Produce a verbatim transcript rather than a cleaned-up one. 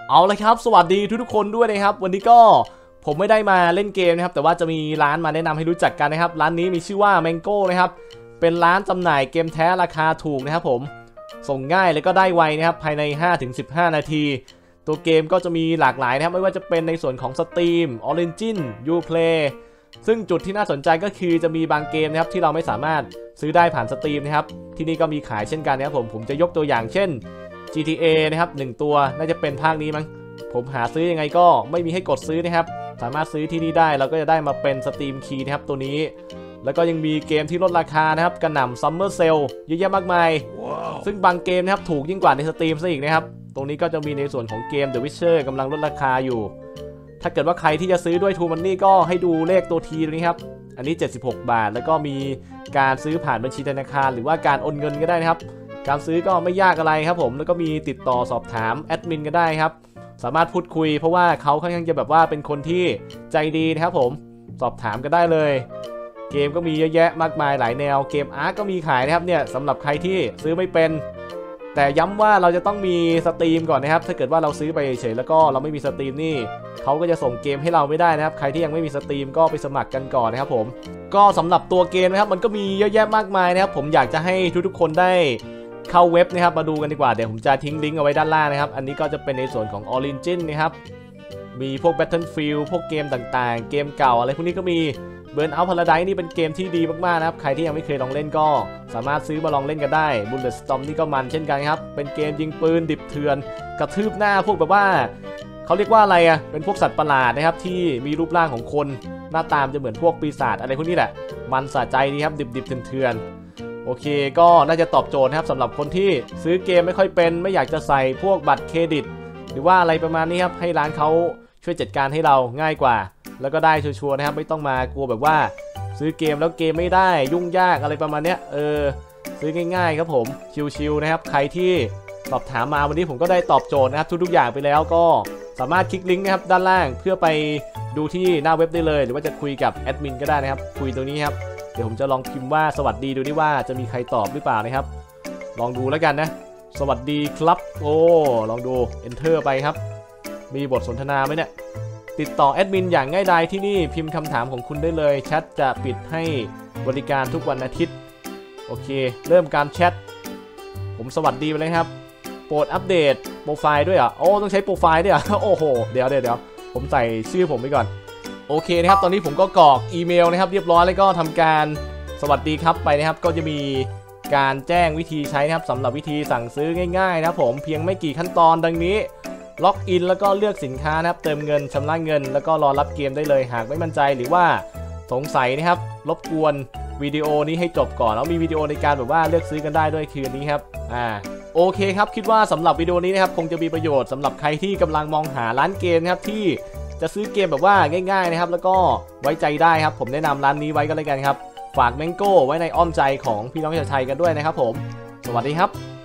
เอาเลยครับสวัสดีทุกๆคนด้วยนะครับวันนี้ก็ผมไม่ได้มาเล่นเกมนะครับแต่ว่าจะมีร้านมาแนะนำให้รู้จักกันนะครับร้านนี้มีชื่อว่า Mango นะครับเป็นร้านจำหน่ายเกมแท้ราคาถูกนะครับผมส่งง่ายและก็ได้ไวนะครับภายใน ห้าถึงสิบห้า นาทีตัวเกมก็จะมีหลากหลายนะครับไม่ว่าจะเป็นในส่วนของ Steam Origin Uplay ซึ่งจุดที่น่าสนใจก็คือจะมีบางเกมนะครับที่เราไม่สามารถซื้อได้ผ่าน Steam นะครับที่นี่ก็มีขายเช่นกันนะครับผมผมจะยกตัวอย่างเช่น จี ที เอ นะครับหนึ่งตัวน่าจะเป็นภาคนี้มั้งผมหาซื้อยังไงก็ไม่มีให้กดซื้อนะครับสามารถซื้อที่นี่ได้เราก็จะได้มาเป็น Steam Key นะครับตัวนี้แล้วก็ยังมีเกมที่ลดราคานะครับกระหน่ำ Summer Sale เยอะแยะมากมาย wow. ซึ่งบางเกมนะครับถูกยิ่งกว่าใน Steam ซะอีกนะครับตรงนี้ก็จะมีในส่วนของเกม The Witcher กำลังลดราคาอยู่ถ้าเกิดว่าใครที่จะซื้อด้วย True Money ก็ให้ดูเลขตัว T ตัวนี้ครับอันนี้เจ็ดสิบหกบาทแล้วก็มีการซื้อผ่านบัญชีธนาคารหรือว่าการโอนเงินก็ได้นะครับการซื้อก็ไม่ยากอะไรครับผมแล้วก็มีติดต่อสอบถามแอดมินก็ได้ครับสามารถพูดคุยเพราะว่าเขาค่อนข้างจะแบบว่าเป็นคนที่ใจดีนะครับผมสอบถามก็ได้เลยเกมก็มีเยอะแยะมากมายหลายแนวเกมอาร์ตก็มีขายนะครับเนี่ยสำหรับใครที่ซื้อไม่เป็นแต่ย้ำว่าเราจะต้องมีสตรีมก่อนนะครับถ้าเกิดว่าเราซื้อไปเฉยแล้วก็เราไม่มีสตรีมนี่เขาก็จะส่งเกมให้เราไม่ได้นะครับใครที่ยังไม่มีสตรีมก็ไปสมัครกันก่อนนะครับผมก็สำหรับตัวเกมนะครับมันก็มีเยอะแยะมากมายนะครับผมอยากจะให้ทุกๆคนได้เข้าเว็บนะครับมาดูกันดีกว่าเดี๋ยวผมจะทิ้งลิงก์เอาไว้ด้านล่างนะครับอันนี้ก็จะเป็นในส่วนของ Origin นะครับมีพวก Battlefield พวกเกมต่างๆเกมเก่าอะไรพวกนี้ก็มี Burnout Paradise นี่เป็นเกมที่ดีมากๆนะครับใครที่ยังไม่เคยลองเล่นก็สามารถซื้อมาลองเล่นกันได้ Bulletstorm นี่ก็มันเช่นกันครับเป็นเกมยิงปืนดิบเถื่อนกระทืบหน้าพวกแบบว่าเขาเรียกว่าอะไรอ่ะเป็นพวกสัตว์ประหลาดนะครับที่มีรูปร่างของคนหน้าตามจะเหมือนพวกปีศาจอะไรพวกนี้แหละมันสะใจดีครับดิบๆเถื่อนโอเคก็น่าจะตอบโจทย์นะครับสำหรับคนที่ซื้อเกมไม่ค่อยเป็นไม่อยากจะใส่พวกบัตรเครดิตหรือว่าอะไรประมาณนี้ครับให้ร้านเขาช่วยจัดการให้เราง่ายกว่าแล้วก็ได้ชัวร์ๆนะครับไม่ต้องมากลัวแบบว่าซื้อเกมแล้วเกมไม่ได้ยุ่งยากอะไรประมาณนี้เออซื้อง่ายๆครับผมชิลๆนะครับใครที่สอบถามมาวันนี้ผมก็ได้ตอบโจทย์นะครับทุกๆอย่างไปแล้วก็สามารถคลิกลิงก์นะครับด้านล่างเพื่อไปดูที่หน้าเว็บได้เลยหรือว่าจะคุยกับแอดมินก็ได้นะครับคุยตรงนี้ครับเดี๋ยวผมจะลองพิมพ์ว่าสวัสดีดูดิว่าจะมีใครตอบหรือเปล่านะครับลองดูแล้วกันนะสวัสดีครับโอ้ลองดู enter ไปครับมีบทสนทนาไหมเนี่ยติดต่อแอดมินอย่างง่ายดายที่นี่พิมพ์คำถามของคุณได้เลยแชทจะปิดให้บริการทุกวันอาทิตย์โอเคเริ่มการแชทผมสวัสดีไปเลยครับโปรดอัปเดตโปรไฟล์ด้วยอ่ะโอ้ต้องใช้โปรไฟล์ด้วยอ่ะโอ้โหเดี๋ยวเดี๋ยวเดี๋ยวผมใส่ชื่อผมไปก่อนโอเคนะครับตอนนี้ผมก็กรอกอีเมลนะครับเรียบร้อยแล้วก็ทำการสวัสดีครับไปนะครับก็จะมีการแจ้งวิธีใช้นะครับสำหรับวิธีสั่งซื้อง่ายๆนะครับผมเพียงไม่กี่ขั้นตอนดังนี้ล็อกอินแล้วก็เลือกสินค้านะครับเติมเงินชำระเงินแล้วก็รอรับเกมได้เลยหากไม่มั่นใจหรือว่าสงสัยนะครับรบกวนวิดีโอนี้ให้จบก่อนแล้วมีวิดีโอในการแบบว่าเลือกซื้อกันได้ด้วยคืนนี้ครับอ่าโอเคครับคิดว่าสำหรับวิดีโอนี้นะครับคงจะมีประโยชน์สำหรับใครที่กำลังมองหาร้านเกมนะครับที่จะซื้อเกมแบบว่าง่ายๆนะครับแล้วก็ไว้ใจได้ครับผมแนะนำร้านนี้ไว้ก็แล้วกันครับฝาก Mango ไว้ในอ้อมใจของพี่น้องชาวไทยกันด้วยนะครับผมสวัสดีครับ